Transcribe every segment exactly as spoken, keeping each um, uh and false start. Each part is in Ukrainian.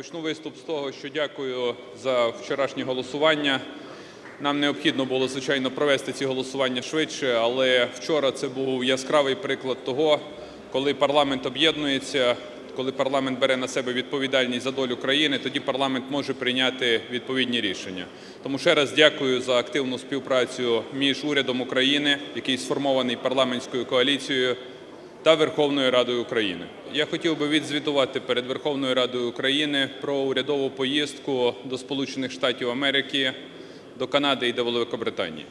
Почну виступ з того, що дякую за вчорашнє голосування. Нам необхідно було, звичайно, провести ці голосування швидше, але вчора це був яскравий приклад того, коли парламент об'єднується, коли парламент бере на себе відповідальність за долю країни, тоді парламент може прийняти відповідні рішення. Тому ще раз дякую за активну співпрацю між урядом України, який сформований парламентською коаліцією, та Верховною Радою України. Я хотів би відзвітувати перед Верховною Радою України про урядову поїздку до Сполучених Штатів Америки, до Канади і до Великобританії.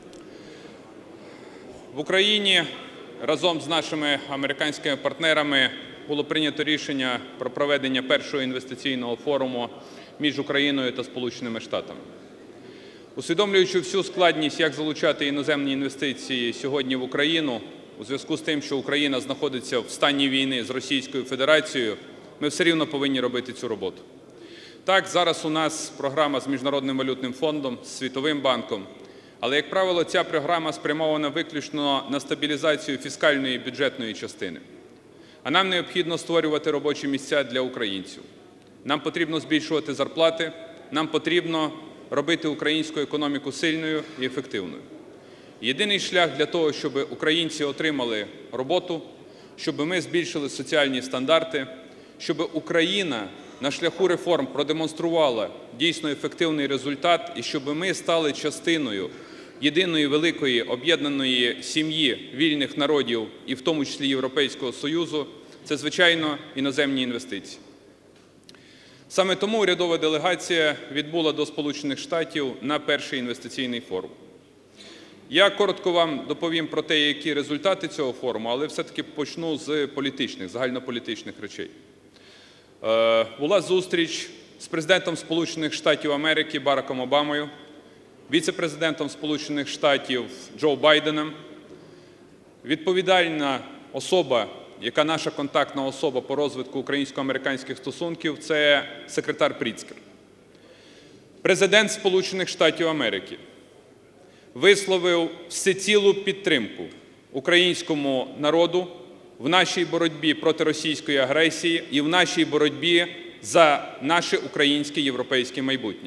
В Україні разом з нашими американськими партнерами було прийнято рішення про проведення першого інвестиційного форуму між Україною та Сполученими Штатами. Усвідомлюючи всю складність, як залучати іноземні інвестиції сьогодні в Україну, у зв'язку з тим, що Україна знаходиться в стані війни з Російською Федерацією, ми все рівно повинні робити цю роботу. Так, зараз у нас програма з Міжнародним валютним фондом, з Світовим банком, але, як правило, ця програма спрямована виключно на стабілізацію фіскальної і бюджетної частини. А нам необхідно створювати робочі місця для українців. Нам потрібно збільшувати зарплати, нам потрібно робити українську економіку сильною і ефективною. Єдиний шлях для того, щоб українці отримали роботу, щоб ми збільшили соціальні стандарти, щоб Україна на шляху реформ продемонструвала дійсно ефективний результат і щоб ми стали частиною єдиної великої об'єднаної сім'ї вільних народів і в тому числі Європейського Союзу, це, звичайно, іноземні інвестиції. Саме тому урядова делегація відбула до Сполучених Штатів на перший інвестиційний форум. Я коротко вам доповім про те, які результати цього форуму, але все-таки почну з політичних, загальнополітичних речей. Е, була зустріч з президентом Сполучених Штатів Америки Бараком Обамою, віце-президентом Сполучених Штатів Джо Байденом. Відповідальна особа, яка наша контактна особа по розвитку українсько-американських стосунків, це секретар Пріцкер. Президент Сполучених Штатів Америки висловив всецілу підтримку українському народу в нашій боротьбі проти російської агресії і в нашій боротьбі за наше українське європейське майбутнє.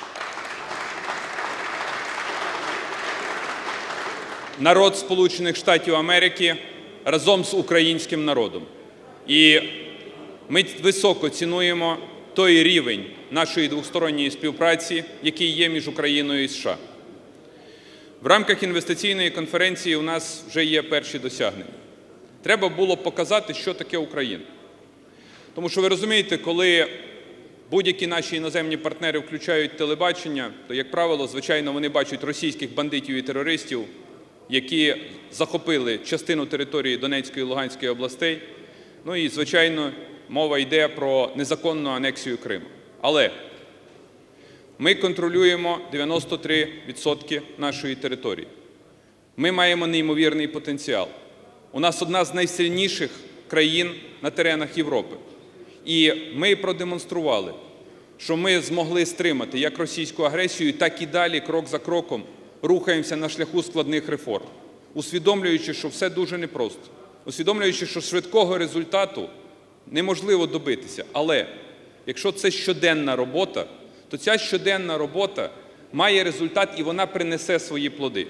Народ Сполучених Штатів Америки разом з українським народом. І ми високо цінуємо той рівень нашої двосторонньої співпраці, який є між Україною і США. В рамках інвестиційної конференції у нас вже є перші досягнення. Треба було показати, що таке Україна. Тому що ви розумієте, коли будь-які наші іноземні партнери включають телебачення, то, як правило, звичайно, вони бачать російських бандитів і терористів, які захопили частину території Донецької і Луганської областей. Ну і, звичайно, мова йде про незаконну анексію Криму. Але ми контролюємо дев'яносто три відсотки нашої території. Ми маємо неймовірний потенціал. У нас одна з найсильніших країн на теренах Європи. І ми продемонстрували, що ми змогли стримати як російську агресію, так і далі, крок за кроком, рухаємося на шляху складних реформ, усвідомлюючи, що все дуже непросто, усвідомлюючи, що швидкого результату неможливо добитися. Але якщо це щоденна робота, то ця щоденна робота має результат і вона принесе свої плоди.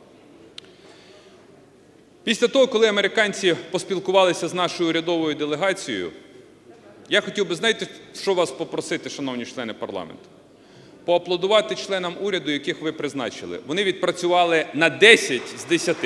Після того, коли американці поспілкувалися з нашою урядовою делегацією, я хотів би, знаєте, що вас попросити, шановні члени парламенту? Поаплодувати членам уряду, яких ви призначили. Вони відпрацювали на десять з десяти.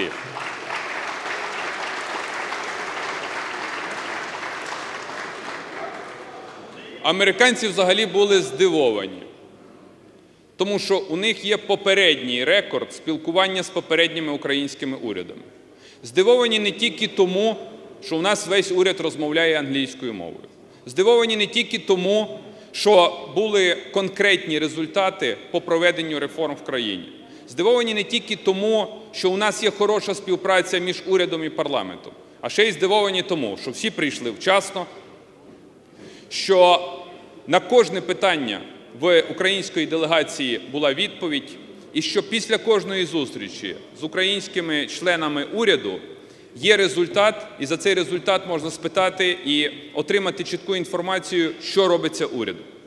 Американці взагалі були здивовані, тому що у них є попередній рекорд спілкування з попередніми українськими урядами. Здивовані не тільки тому, що у нас весь уряд розмовляє англійською мовою. Здивовані не тільки тому, що були конкретні результати по проведенню реформ в країні. Здивовані не тільки тому, що у нас є хороша співпраця між урядом і парламентом, а ще й здивовані тому, що всі прийшли вчасно, що на кожне питання в української делегації була відповідь, і що після кожної зустрічі з українськими членами уряду є результат, і за цей результат можна спитати і отримати чітку інформацію, що робиться урядом.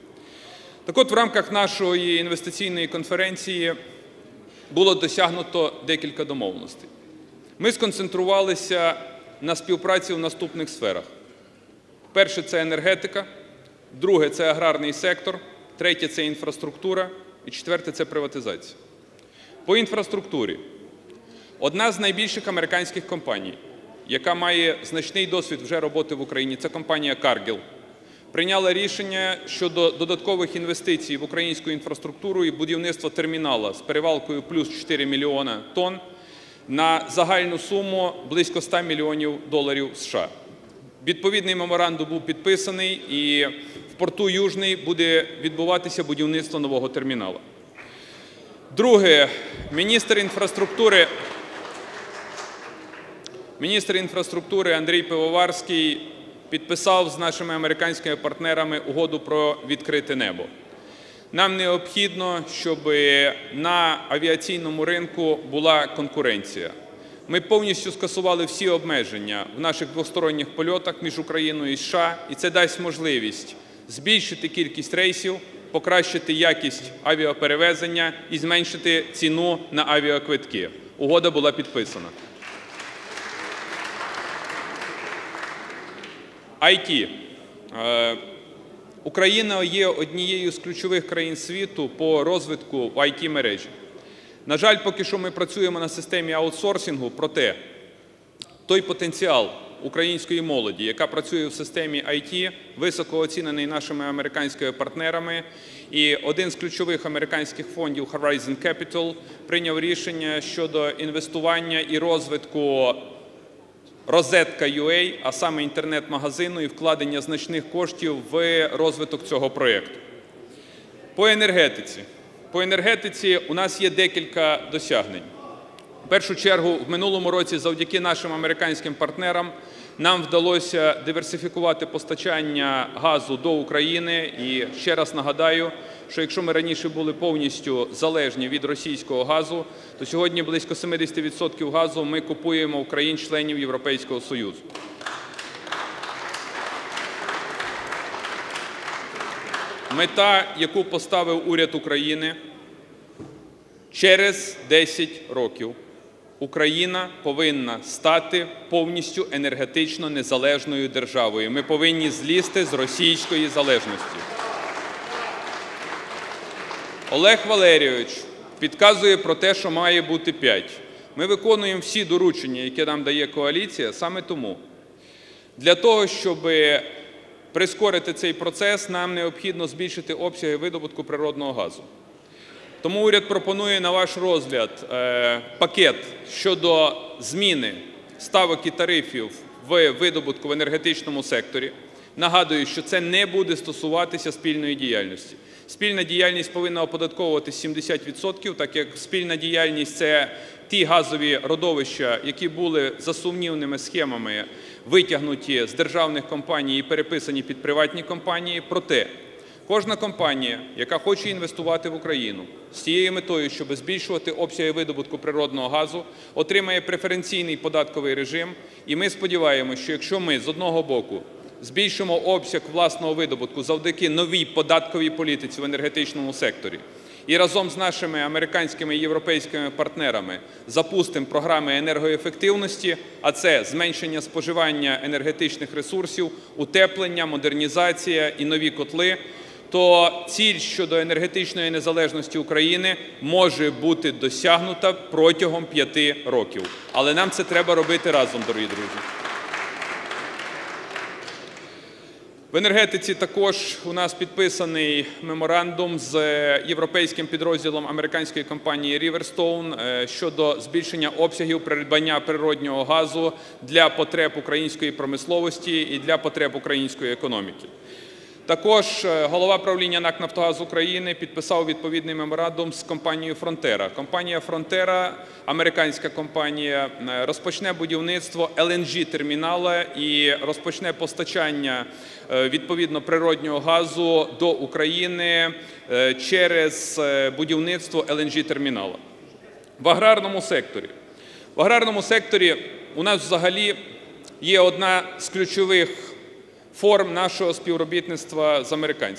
Так от, в рамках нашої інвестиційної конференції було досягнуто декілька домовленостей. Ми сконцентрувалися на співпраці в наступних сферах. Перше – це енергетика, друге – це аграрний сектор, третє – це інфраструктура і четверте – це приватизація. По інфраструктурі. Одна з найбільших американських компаній, яка має значний досвід вже роботи в Україні, це компанія Cargill, прийняла рішення щодо додаткових інвестицій в українську інфраструктуру і будівництво терміналу з перевалкою плюс чотири мільйона тонн на загальну суму близько ста мільйонів доларів США. Відповідний меморандум був підписаний, і в порту Южний буде відбуватися будівництво нового терміналу. Друге, міністр інфраструктури, міністр інфраструктури Андрій Пивоварський підписав з нашими американськими партнерами угоду про відкрите небо. Нам необхідно, щоб на авіаційному ринку була конкуренція. Ми повністю скасували всі обмеження в наших двосторонніх польотах між Україною і США, і це дасть можливість збільшити кількість рейсів, покращити якість авіаперевезення і зменшити ціну на авіаквитки. Угода була підписана. ай ті. Україна є однією з ключових країн світу по розвитку ай ті-мережі. На жаль, поки що ми працюємо на системі аутсорсингу, проте той потенціал української молоді, яка працює в системі ай ті, високо оцінений нашими американськими партнерами. І один з ключових американських фондів Horizon Capital прийняв рішення щодо інвестування і розвитку Розетка крапка ю а, а саме інтернет-магазину, і вкладення значних коштів в розвиток цього проєкту. По енергетиці. По енергетиці у нас є декілька досягнень. В першу чергу, в минулому році завдяки нашим американським партнерам нам вдалося диверсифікувати постачання газу до України. І ще раз нагадаю, що якщо ми раніше були повністю залежні від російського газу, то сьогодні близько сімдесят відсотків газу ми купуємо в країн-членів Європейського Союзу. Мета, яку поставив уряд України – через десять років Україна повинна стати повністю енергетично незалежною державою. Ми повинні злізти з російської залежності. Олег Валерійович підказує про те, що має бути п'ять. Ми виконуємо всі доручення, які нам дає коаліція, саме тому. Для того, щоб прискорити цей процес, нам необхідно збільшити обсяги видобутку природного газу. Тому уряд пропонує на ваш розгляд е, пакет щодо зміни ставок і тарифів в видобутку в енергетичному секторі. Нагадую, що це не буде стосуватися спільної діяльності. Спільна діяльність повинна оподатковуватися сімдесят відсотків, так як спільна діяльність – це ті газові родовища, які були за сумнівними схемами витягнуті з державних компаній і переписані під приватні компанії. Проте кожна компанія, яка хоче інвестувати в Україну з цією метою, щоб збільшувати обсяги видобутку природного газу, отримає преференційний податковий режим. І ми сподіваємося, що якщо ми з одного боку збільшимо обсяг власного видобутку завдяки новій податковій політиці в енергетичному секторі і разом з нашими американськими і європейськими партнерами запустимо програми енергоефективності, а це зменшення споживання енергетичних ресурсів, утеплення, модернізація і нові котли, то ціль щодо енергетичної незалежності України може бути досягнута протягом п'яти років. Але нам це треба робити разом, дорогі друзі. В енергетиці також у нас підписаний меморандум з європейським підрозділом американської компанії Riverstone щодо збільшення обсягів придбання природнього газу для потреб української промисловості і для потреб української економіки. Також голова правління НАК «Нафтогаз України» підписав відповідний меморандум з компанією «Фронтера». Компанія «Фронтера», американська компанія, розпочне будівництво ел ен джі-терміналу і розпочне постачання відповідно природнього газу до України через будівництво ел ен джі-терміналу. В аграрному секторі. В аграрному секторі у нас взагалі є одна з ключових форм нашого співробітництва з американцями.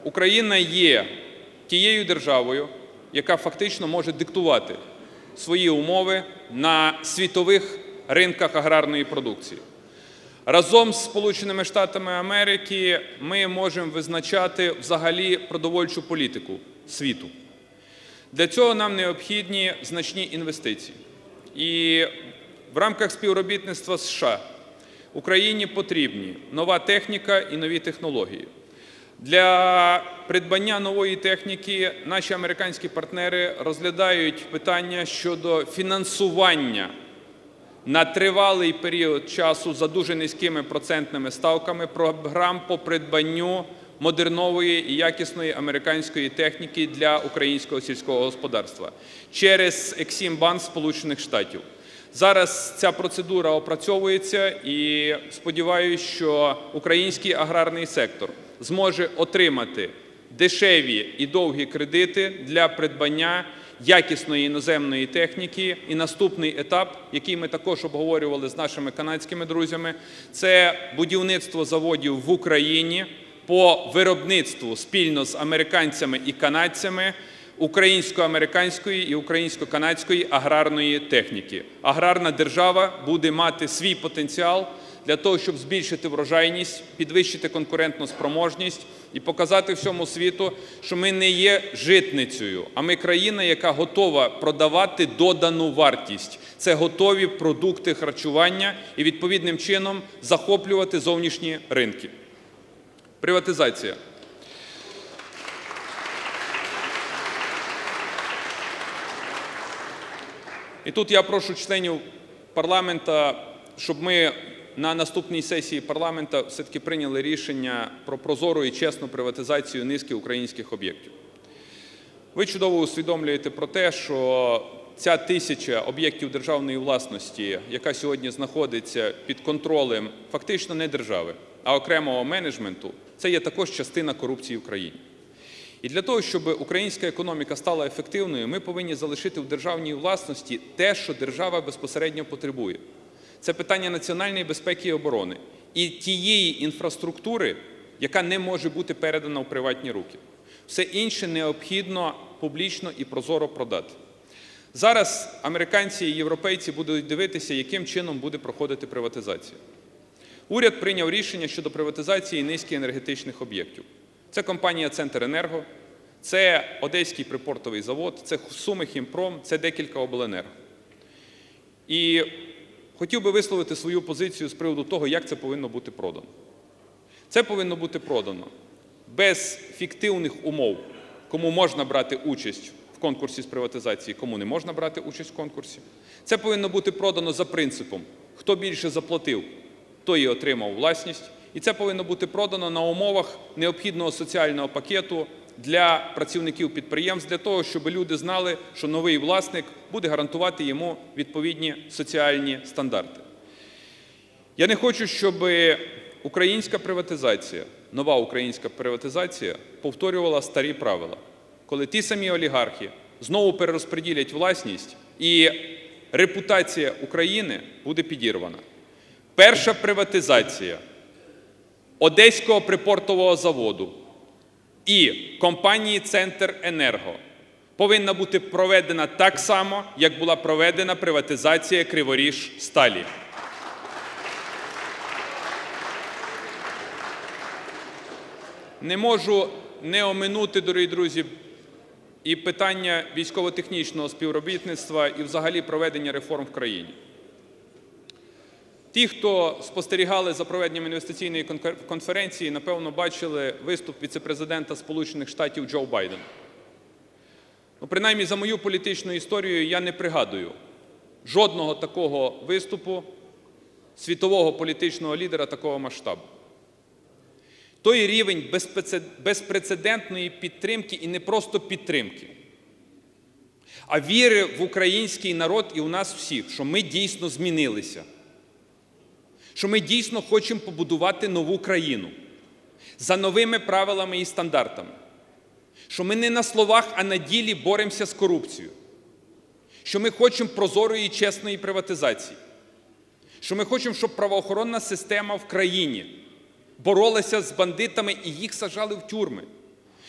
Україна є тією державою, яка фактично може диктувати свої умови на світових ринках аграрної продукції. Разом з Сполученими Штатами Америки ми можемо визначати взагалі продовольчу політику світу. Для цього нам необхідні значні інвестиції. І в рамках співробітництва з США Україні потрібні нова техніка і нові технології. Для придбання нової техніки наші американські партнери розглядають питання щодо фінансування на тривалий період часу за дуже низькими процентними ставками програм по придбанню модернової і якісної американської техніки для українського сільського господарства через Ексім-банк Сполучених Штатів. Зараз ця процедура опрацьовується і сподіваюся, що український аграрний сектор зможе отримати дешеві і довгі кредити для придбання якісної іноземної техніки. І наступний етап, який ми також обговорювали з нашими канадськими друзями, це будівництво заводів в Україні по виробництву спільно з американцями і канадцями українсько-американської і українсько-канадської аграрної техніки. Аграрна держава буде мати свій потенціал для того, щоб збільшити врожайність, підвищити конкурентну спроможність і показати всьому світу, що ми не є житницею, а ми країна, яка готова продавати додану вартість. Це готові продукти харчування і відповідним чином захоплювати зовнішні ринки. Приватизація. І тут я прошу членів парламенту, щоб ми на наступній сесії парламенту все-таки прийняли рішення про прозору і чесну приватизацію низки українських об'єктів. Ви чудово усвідомлюєте про те, що ця тисяча об'єктів державної власності, яка сьогодні знаходиться під контролем фактично не держави, а окремого менеджменту, це є також частина корупції в країні. І для того, щоб українська економіка стала ефективною, ми повинні залишити в державній власності те, що держава безпосередньо потребує. Це питання національної безпеки і оборони і тієї інфраструктури, яка не може бути передана в приватні руки. Все інше необхідно публічно і прозоро продати. Зараз американці і європейці будуть дивитися, яким чином буде проходити приватизація. Уряд прийняв рішення щодо приватизації низки енергетичних об'єктів. Це компанія «Центренерго», це Одеський припортовий завод, це «Сумихімпром», це декілька обленерго. І хотів би висловити свою позицію з приводу того, як це повинно бути продано. Це повинно бути продано без фіктивних умов, кому можна брати участь в конкурсі з приватизації, кому не можна брати участь в конкурсі. Це повинно бути продано за принципом, хто більше заплатив, той і отримав власність. І це повинно бути продано на умовах необхідного соціального пакету для працівників підприємств, для того, щоб люди знали, що новий власник буде гарантувати йому відповідні соціальні стандарти. Я не хочу, щоб українська приватизація, нова українська приватизація повторювала старі правила, коли ті самі олігархи знову перерозподілять власність і репутація України буде підірвана. Перша приватизація Одеського припортового заводу і компанії «Центренерго» повинна бути проведена так само, як була проведена приватизація Криворіжсталі. Не можу не оминути, дорогі друзі, і питання військово-технічного співробітництва і взагалі проведення реформ в країні. Ті, хто спостерігали за проведенням інвестиційної конференції, напевно, бачили виступ віце-президента Сполучених Штатів Джо Байдена. Ну, принаймні, за мою політичну історію я не пригадую жодного такого виступу світового політичного лідера такого масштабу. Той рівень безпрецедентної підтримки, і не просто підтримки, а віри в український народ і у нас всіх, що ми дійсно змінилися, що ми дійсно хочемо побудувати нову країну за новими правилами і стандартами, що ми не на словах, а на ділі боремося з корупцією, що ми хочемо прозорої і чесної приватизації, що ми хочемо, щоб правоохоронна система в країні боролася з бандитами і їх саджали в тюрми,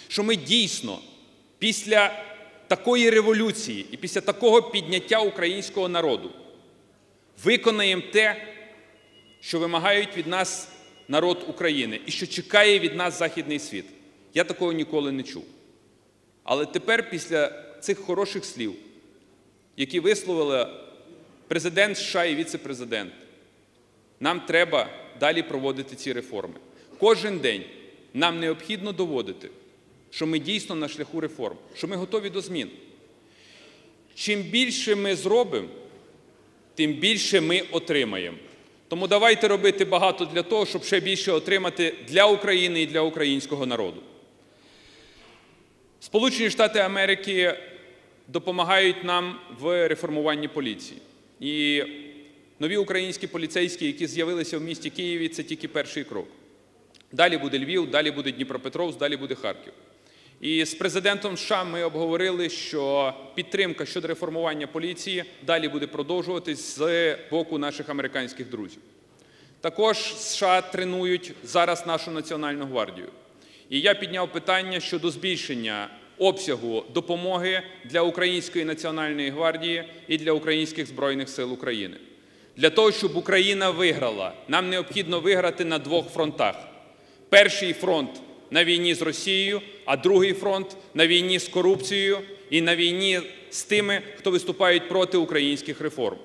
що ми дійсно після такої революції і після такого підняття українського народу виконаємо те, що вимагають від нас народ України і що чекає від нас західний світ. Я такого ніколи не чув. Але тепер, після цих хороших слів, які висловили президент США і віце-президент, нам треба далі проводити ці реформи. Кожен день нам необхідно доводити, що ми дійсно на шляху реформ, що ми готові до змін. Чим більше ми зробимо, тим більше ми отримаємо. Тому давайте робити багато для того, щоб ще більше отримати для України і для українського народу. Сполучені Штати Америки допомагають нам в реформуванні поліції. І нові українські поліцейські, які з'явилися в місті Києві, це тільки перший крок. Далі буде Львів, далі буде Дніпропетровськ, далі буде Харків. І з президентом США ми обговорили, що підтримка щодо реформування поліції далі буде продовжуватись з боку наших американських друзів. Також США тренують зараз нашу Національну гвардію. І я підняв питання щодо збільшення обсягу допомоги для Української Національної гвардії і для українських Збройних сил України. Для того, щоб Україна виграла, нам необхідно виграти на двох фронтах. Перший фронт – на війні з Росією, а другий фронт – на війні з корупцією і на війні з тими, хто виступають проти українських реформ.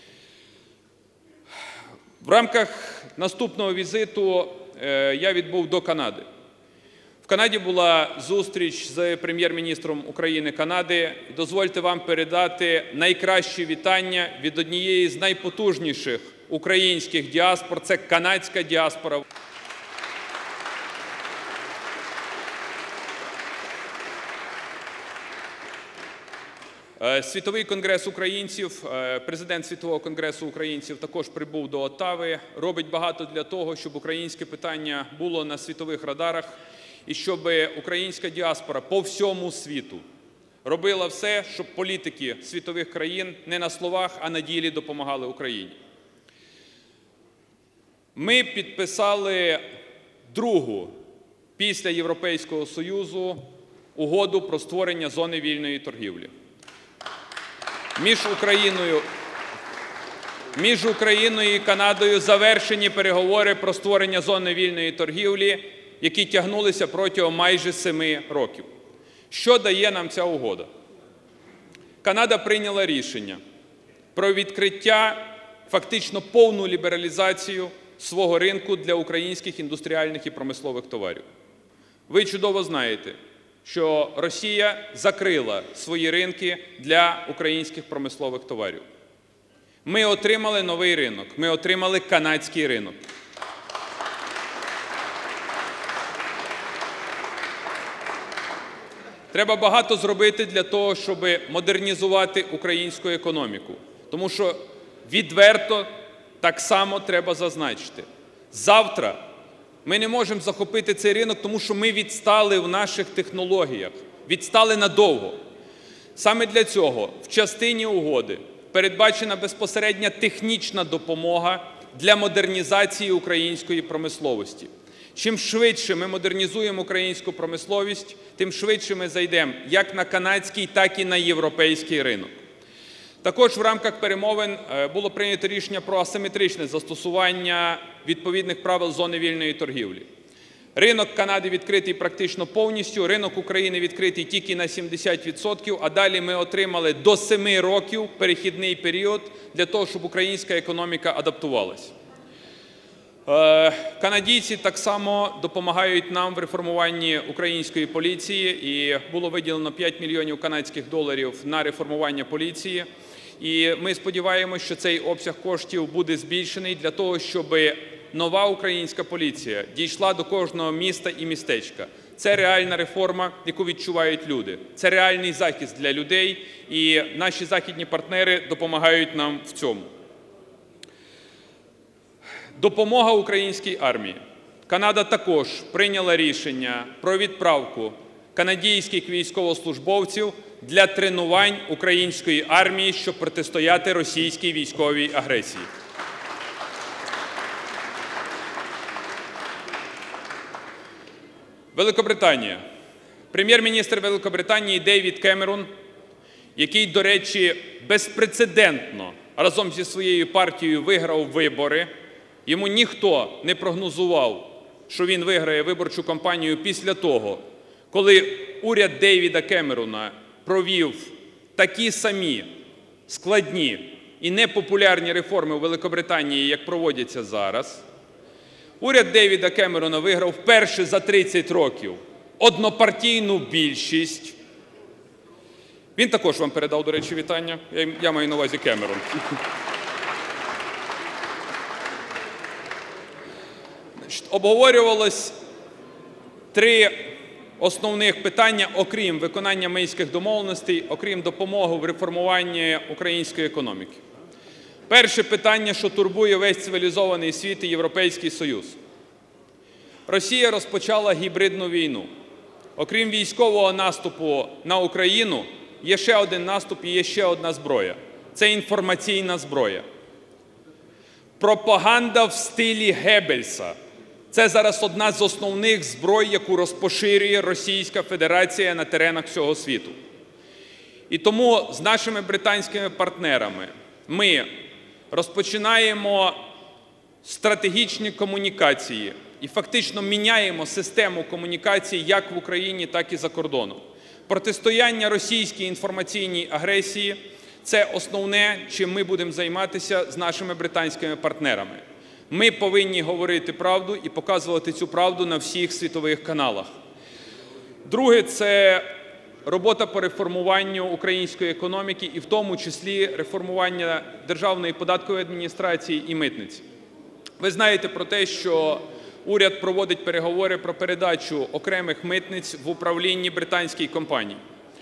В рамках наступного візиту я відбув до Канади. В Канаді була зустріч з прем'єр-міністром України Канади. Дозвольте вам передати найкращі вітання від однієї з найпотужніших українських діаспор – це канадська діаспора. Світовий конгрес українців, президент Світового конгресу українців також прибув до Оттави, робить багато для того, щоб українське питання було на світових радарах і щоб українська діаспора по всьому світу робила все, щоб політики світових країн не на словах, а на ділі допомагали Україні. Ми підписали другу після Європейського Союзу угоду про створення зони вільної торгівлі. Між Україною, між Україною і Канадою завершені переговори про створення зони вільної торгівлі, які тягнулися протягом майже семи років. Що дає нам ця угода? Канада прийняла рішення про відкриття, фактично повну лібералізацію свого ринку для українських індустріальних і промислових товарів. Ви чудово знаєте, що Росія закрила свої ринки для українських промислових товарів. Ми отримали новий ринок, ми отримали канадський ринок. Треба багато зробити для того, щоб модернізувати українську економіку. Тому що відверто так само треба зазначити. Завтра ми не можемо захопити цей ринок, тому що ми відстали в наших технологіях, відстали надовго. Саме для цього в частині угоди передбачена безпосередня технічна допомога для модернізації української промисловості. Чим швидше ми модернізуємо українську промисловість, тим швидше ми зайдемо як на канадський, так і на європейський ринок. Також в рамках перемовин було прийнято рішення про асиметричне застосування відповідних правил зони вільної торгівлі. Ринок Канади відкритий практично повністю, ринок України відкритий тільки на сімдесят відсотків, а далі ми отримали до семи років перехідний період для того, щоб українська економіка адаптувалась. Канадійці так само допомагають нам в реформуванні української поліції, і було виділено п'ять мільйонів канадських доларів на реформування поліції. І ми сподіваємося, що цей обсяг коштів буде збільшений для того, щоб нова українська поліція дійшла до кожного міста і містечка. Це реальна реформа, яку відчувають люди. Це реальний захист для людей, і наші західні партнери допомагають нам в цьому. Допомога українській армії. Канада також прийняла рішення про відправку канадійських військовослужбовців для тренувань української армії, щоб протистояти російській військовій агресії. Великобританія. Прем'єр-міністр Великобританії Дейвід Кемерон, який, до речі, безпрецедентно разом зі своєю партією виграв вибори, йому ніхто не прогнозував, що він виграє виборчу кампанію після того, коли уряд Дейвіда Кемерона провів такі самі складні і непопулярні реформи у Великобританії, як проводяться зараз. Уряд Дейвіда Кемерона виграв вперше за тридцять років однопартійну більшість. Він також вам передав, до речі, вітання. Я, я маю на увазі Кемерон. Значить, обговорювалось три основних питання, окрім виконання Мінських домовленостей, окрім допомоги в реформуванні української економіки. Перше питання, що турбує весь цивілізований світ і Європейський Союз. Росія розпочала гібридну війну. Окрім військового наступу на Україну, є ще один наступ і є ще одна зброя. Це інформаційна зброя. Пропаганда в стилі Геббельса. Це зараз одна з основних зброй, яку розпоширює Російська Федерація на теренах всього світу. І тому з нашими британськими партнерами ми розпочинаємо стратегічні комунікації і фактично міняємо систему комунікацій як в Україні, так і за кордоном. Протистояння російській інформаційній агресії – це основне, чим ми будемо займатися з нашими британськими партнерами. Ми повинні говорити правду і показувати цю правду на всіх світових каналах. Друге – це робота по реформуванню української економіки і в тому числі реформування Державної податкової адміністрації і митниці. Ви знаєте про те, що уряд проводить переговори про передачу окремих митниць в управлінні британській компанії.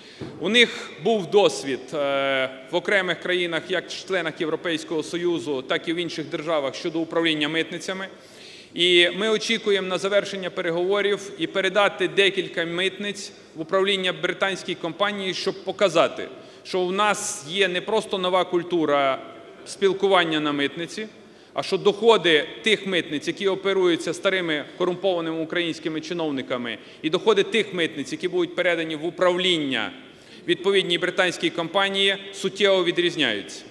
У них був досвід в окремих країнах, як членах Європейського Союзу, так і в інших державах щодо управління митницями. І ми очікуємо на завершення переговорів і передати декілька митниць в управління британській компанії, щоб показати, що у нас є не просто нова культура спілкування на митниці, а що доходи тих митниць, які оперуються старими корумпованими українськими чиновниками, і доходи тих митниць, які будуть передані в управління відповідній британській компанії, суттєво відрізняються.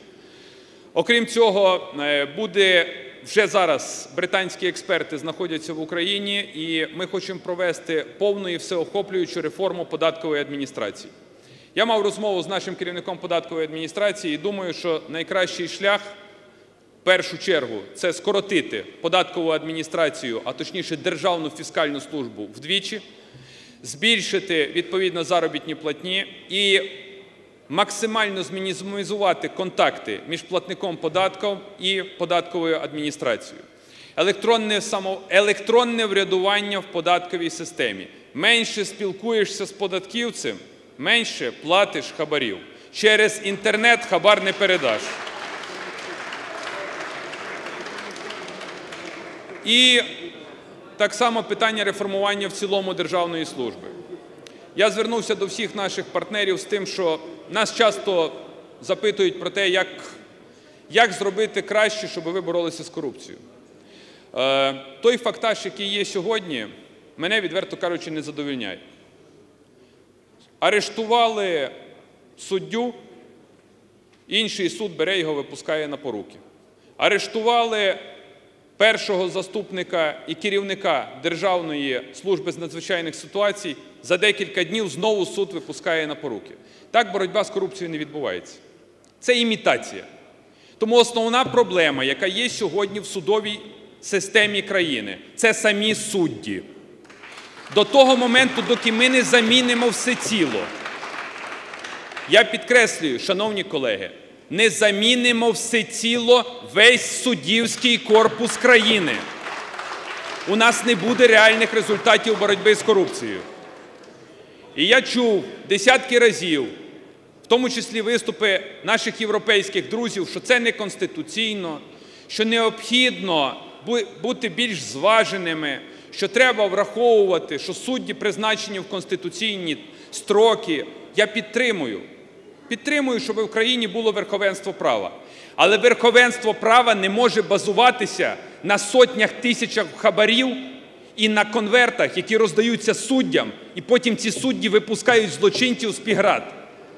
Окрім цього, буде вже зараз британські експерти знаходяться в Україні, і ми хочемо провести повну і всеохоплюючу реформу податкової адміністрації. Я мав розмову з нашим керівником податкової адміністрації і думаю, що найкращий шлях в першу чергу – це скоротити податкову адміністрацію, а точніше Державну фіскальну службу вдвічі, збільшити відповідно заробітні платні і максимально змінімізувати контакти між платником податків і податковою адміністрацією. Електронне, само... електронне врядування в податковій системі. Менше спілкуєшся з податківцем, менше платиш хабарів. Через інтернет хабар не передаш. І так само питання реформування в цілому державної служби. Я звернувся до всіх наших партнерів з тим, що нас часто запитують про те, як, як зробити краще, щоб ви боролися з корупцією. Е, той фактаж, який є сьогодні, мене, відверто кажучи, не задовольняє. Арештували суддю, інший суд бере його, випускає на поруки. Арештували першого заступника і керівника Державної служби з надзвичайних ситуацій, за декілька днів знову суд випускає на поруки. Так боротьба з корупцією не відбувається. Це імітація. Тому основна проблема, яка є сьогодні в судовій системі країни, це самі судді. До того моменту, доки ми не замінимо всеціло, я підкреслюю, шановні колеги, не замінимо всеціло весь суддівський корпус країни, у нас не буде реальних результатів боротьби з корупцією. І я чув десятки разів, в тому числі виступи наших європейських друзів, що це неконституційно, що необхідно бути більш зваженими, що треба враховувати, що судді призначені в конституційні строки. Я підтримую. Підтримую, щоб в країні було верховенство права. Але верховенство права не може базуватися на сотнях тисячах хабарів і на конвертах, які роздаються суддям, і потім ці судді випускають злочинців з під-град.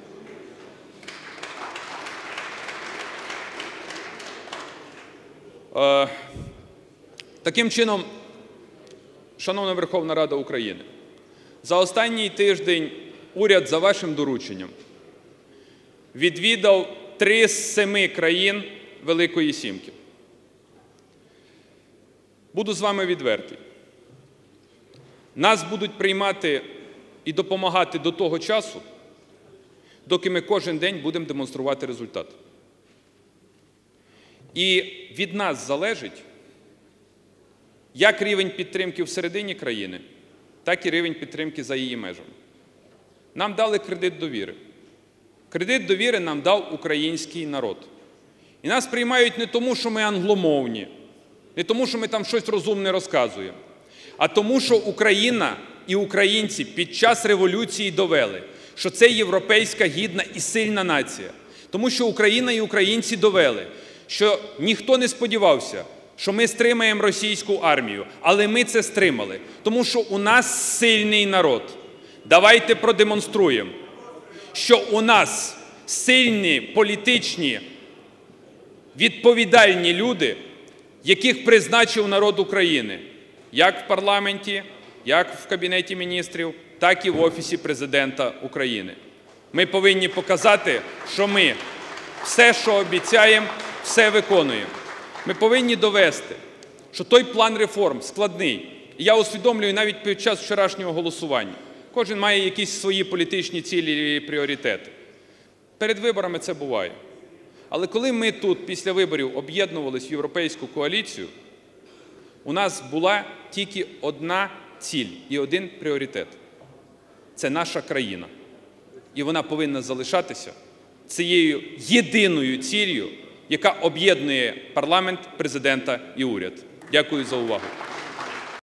Е, таким чином, шановна Верховна Рада України, за останній тиждень уряд за вашим дорученням відвідав три з семи країн Великої Сімки. Буду з вами відвертий. Нас будуть приймати і допомагати до того часу, доки ми кожен день будемо демонструвати результат. І від нас залежить як рівень підтримки всередині країни, так і рівень підтримки за її межами. Нам дали кредит довіри. Кредит довіри нам дав український народ. І нас приймають не тому, що ми англомовні, не тому, що ми там щось розумне розказуємо, а тому, що Україна і українці під час революції довели, що це європейська, гідна і сильна нація. Тому що Україна і українці довели, що ніхто не сподівався, що ми стримаємо російську армію, але ми це стримали, тому що у нас сильний народ. Давайте продемонструємо, що у нас сильні, політичні, відповідальні люди, яких призначив народ України, як в парламенті, як в Кабінеті Міністрів, так і в Офісі Президента України. Ми повинні показати, що ми все, що обіцяємо, все виконуємо. Ми повинні довести, що той план реформ складний. І я усвідомлюю навіть під час вчорашнього голосування. Кожен має якісь свої політичні цілі і пріоритети. Перед виборами це буває. Але коли ми тут після виборів об'єднувалися в європейську коаліцію, у нас була тільки одна ціль і один пріоритет. Це наша країна. І вона повинна залишатися цією єдиною ціллю, яка об'єднує парламент, президента і уряд. Дякую за увагу.